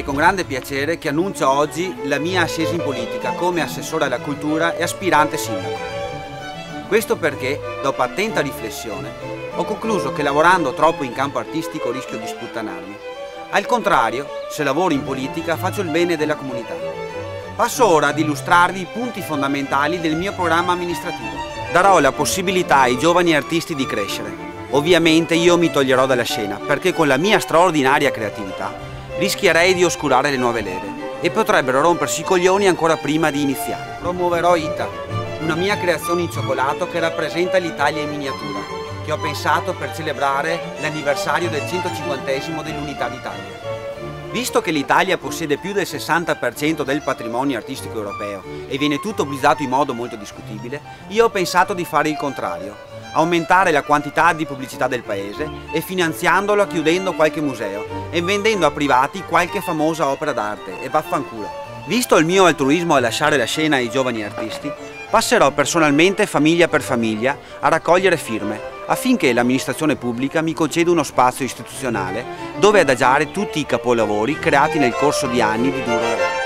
con grande piacere che annuncio oggi la mia ascesa in politica come assessore alla cultura e aspirante sindaco. Questo perché, dopo attenta riflessione, ho concluso che lavorando troppo in campo artistico rischio di sputtanarmi. Al contrario, se lavoro in politica faccio il bene della comunità. Passo ora ad illustrarvi i punti fondamentali del mio programma amministrativo. Darò la possibilità ai giovani artisti di crescere. Ovviamente io mi toglierò dalla scena perché con la mia straordinaria creatività rischierei di oscurare le nuove leve e potrebbero rompersi i coglioni ancora prima di iniziare. Promuoverò Ita, una mia creazione in cioccolato che rappresenta l'Italia in miniatura, che ho pensato per celebrare l'anniversario del 150° dell'Unità d'Italia. Visto che l'Italia possiede più del 60% del patrimonio artistico europeo e viene tutto utilizzato in modo molto discutibile, io ho pensato di fare il contrario, aumentare la quantità di pubblicità del paese e finanziandolo chiudendo qualche museo e vendendo a privati qualche famosa opera d'arte e vaffanculo. Visto il mio altruismo a lasciare la scena ai giovani artisti, passerò personalmente famiglia per famiglia a raccogliere firme affinché l'amministrazione pubblica mi conceda uno spazio istituzionale dove adagiare tutti i capolavori creati nel corso di anni di duro lavoro.